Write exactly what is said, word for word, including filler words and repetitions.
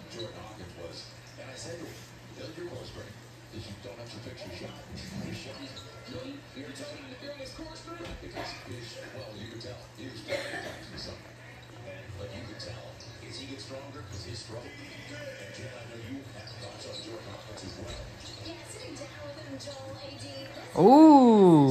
Jordan Hawkins was, and I said to him, build your core strength, because you don't have to fix your shot. Your shot. You're, you're telling him to build his core strength? Because his, well, you could tell. He was playing attacks with something. And, but you could tell, as he gets stronger, because he's strong. And Jen, I know you have thoughts on Jordan Hawkins as well. Yeah, sitting down with him, Joel, A D. Ooh.